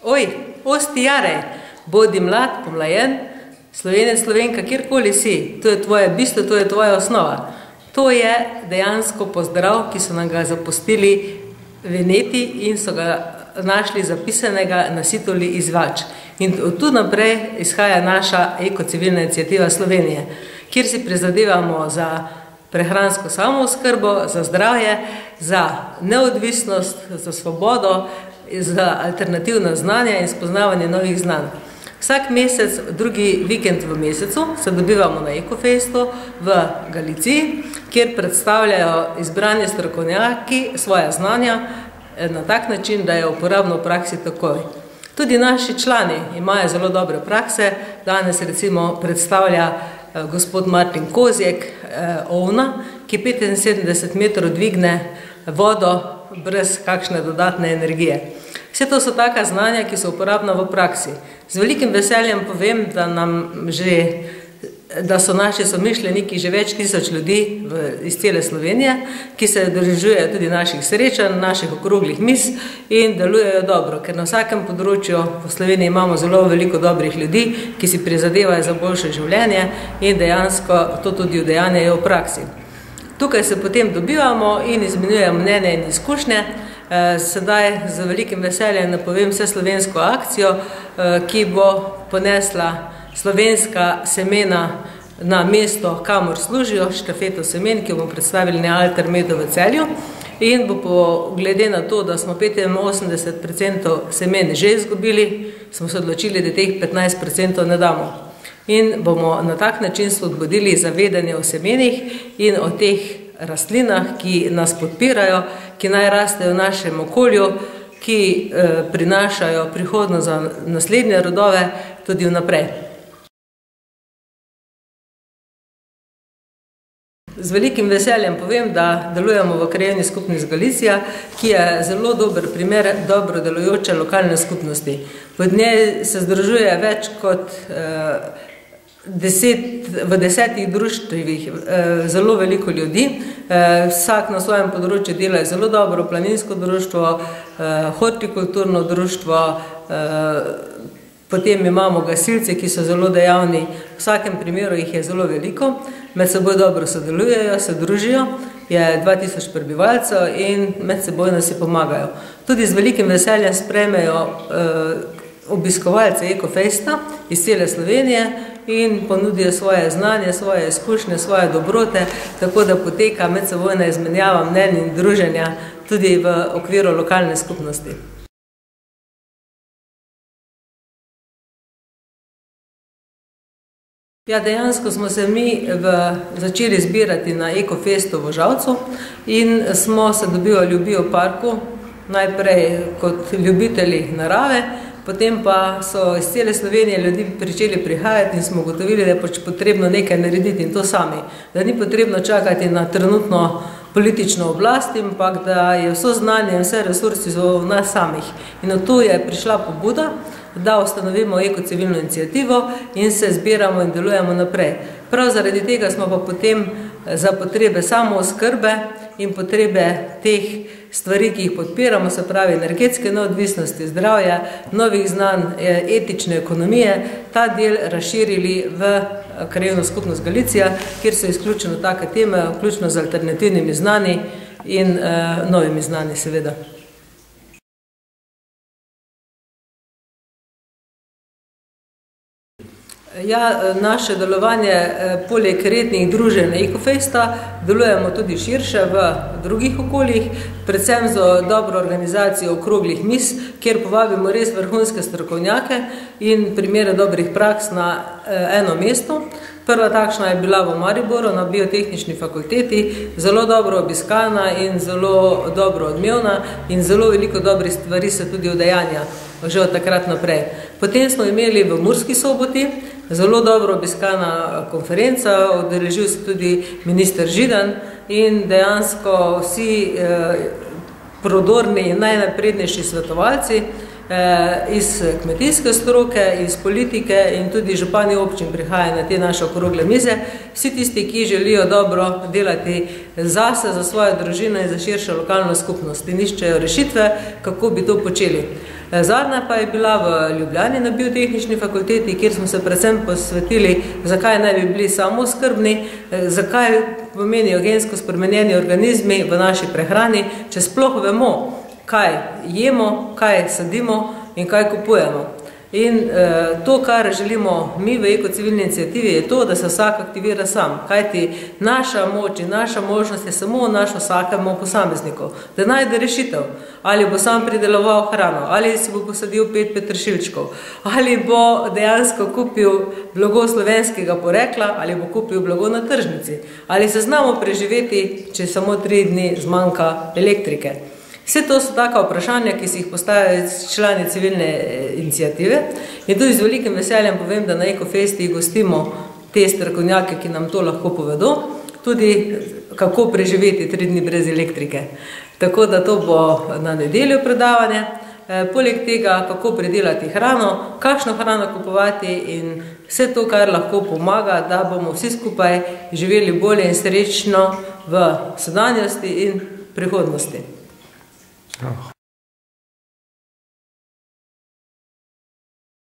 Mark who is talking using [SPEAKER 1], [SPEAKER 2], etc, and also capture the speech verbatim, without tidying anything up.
[SPEAKER 1] Oj, osti jarej, bodi mlad, pomlajen, Slovenec, Slovenka, kjerkoli si, to je tvoje bistvo, to je tvoja osnova. To je dejansko pozdrav, ki so nam ga zapustili Veneti in so ga našli zapisanega na Sitoli izvač. In tu naprej izhaja naša ekocivilna iniciativa Slovenije, kjer si prizadevamo za prehransko samooskrbo, za zdravje, za neodvisnost, za svobodo, za alternativna znanja in spoznavanje novih znanj. Vsak mesec, drugi vikend v mesecu, se dobivamo na Ekofestu v Galiciji, kjer predstavljajo izbrani strokovnjaki svoja znanja na tak način, da je uporabno v praksi takoj. Tudi naši člani imajo zelo dobre prakse. Danes recimo predstavlja gospod Martin Kozjek ovna, ki petinsedemdeset metrov dvigne vodo brez kakšne dodatne energije. Vse to so taka znanja, ki so uporabna v praksi. Z velikim veseljem povem, da, nam že, da so naši somišljeniki že več tisoč ljudi v, iz cele Slovenije, ki se udeležujejo tudi naših srečanj, naših okroglih miz in delujejo dobro, ker na vsakem področju v Sloveniji imamo zelo veliko dobrih ljudi, ki si prizadevajo za boljše življenje in dejansko to tudi udejanjajo v praksi. Tukaj se potem dobivamo in izmenjujemo mnenje in izkušnje. Sedaj z velikim veseljem napovem vse slovensko akcijo, ki bo ponesla slovenska semena na mesto, kamor služijo, štafeto semen, ki jo bomo predstavili na Altermedu v Celju. In bo po, glede na to, da smo petinosemdeset procentov semen že izgubili, smo se odločili, da teh petnajst procentov ne damo. In bomo na tak način spodbudili zavedanje o semenih in o teh rastlinah, ki nas podpirajo, ki naj rastejo v našem okolju, ki eh, prinašajo prihodnost za naslednje rodove tudi vnaprej. Z velikim veseljem povem, da delujemo v krajevni skupnosti Galicija, ki je zelo dober primer dobro delujoče lokalne skupnosti. V njej se združuje več kot eh, Deset, v desetih društvih eh, zelo veliko ljudi, eh, vsak na svojem področju dela zelo dobro, planinsko društvo, eh, hortikulturno društvo, eh, potem imamo gasilce, ki so zelo dejavni, v vsakem primeru jih je zelo veliko, med seboj dobro sodelujejo, se družijo, je dva tisoč prebivalcev in med sebojno si pomagajo. Tudi z velikim veseljem sprejmejo eh, obiskovalce Ekofesta iz cele Slovenije in ponudijo svoje znanje, svoje izkušnje, svoje dobrote, tako da poteka medsebojna izmenjava mnenj in druženja tudi v okviru lokalne skupnosti. Ja, dejansko smo se mi v, začeli zbirati na Ekofestu v Žalcu in smo se dobivali v bioparku, najprej kot ljubitelji narave, potem pa so iz cele Slovenije ljudi pričeli prihajati in smo ugotovili, da je pač potrebno nekaj narediti in to sami. Da ni potrebno čakati na trenutno politično oblast, ampak da je vso znanje in vse resursi v nas samih. In od tu je prišla pobuda, da ustanovimo ekocivilno inicijativo in se zbiramo in delujemo naprej. Prav zaradi tega smo pa potem za potrebe samooskrbe in potrebe teh stvari, ki jih podpiramo, se pravi energetske neodvisnosti, zdravja, novih znanj, etične ekonomije, ta del razširili v krajevno skupnost Galicija, kjer so izključeno take teme, vključno z alternativnimi znanji in uh, novimi znanji seveda. Ja, naše delovanje poleg rednih druženj Ekofesta delujemo tudi širše v drugih okoljih, predvsem za dobro organizacijo okroglih miz, kjer povabimo res vrhunske strokovnjake in primere dobrih praks na eno mesto. Prva takšna je bila v Mariboru na biotehnični fakulteti, zelo dobro obiskana in zelo dobro odmevna in zelo veliko dobrih stvari se tudi udejanja že od takrat naprej. Potem smo imeli v Murski Soboti zelo dobro obiskana konferenca, udeležil se tudi minister Židan in dejansko vsi eh, prodorni in najnaprednejši svetovalci iz kmetijske stroke, iz politike in tudi župani občin prihajajo na te naše okrogle mize. Vsi tisti, ki želijo dobro delati zase, za svojo družino in za širšo lokalno skupnost in iščejo rešitve, kako bi to počeli. Zadnja pa je bila v Ljubljani na biotehnični fakulteti, kjer smo se predvsem posvetili, zakaj naj bi bili samooskrbni, zakaj pomenijo gensko spremenjeni organizmi v naši prehrani, če sploh vemo, kaj jemo, kaj sadimo in kaj kupujemo. In eh, to, kar želimo mi v ekocivilni inicijativi, je to, da se vsak aktivira sam. Kajti naša moč in naša možnost je samo naš vsakemu posamezniku, da najde rešitev. Ali bo sam prideloval hrano, ali si bo posadil pet petršilčkov, ali bo dejansko kupil blago slovenskega porekla, ali bo kupil blago na tržnici, ali se znamo preživeti, če samo tri dni zmanjka elektrike. Vse to so taka vprašanja, ki si jih postavljajo člani civilne inicijative in tudi z velikim veseljem povem, da na Ekofesti gostimo te strokovnjake, ki nam to lahko povedo, tudi kako preživeti tri dni brez elektrike. Tako da to bo na nedeljo predavanje. Poleg tega, kako pridelati hrano, kakšno hrano kupovati in vse to, kar lahko pomaga, da bomo vsi skupaj živeli bolje in srečno v sedanjosti in prihodnosti.
[SPEAKER 2] Oh.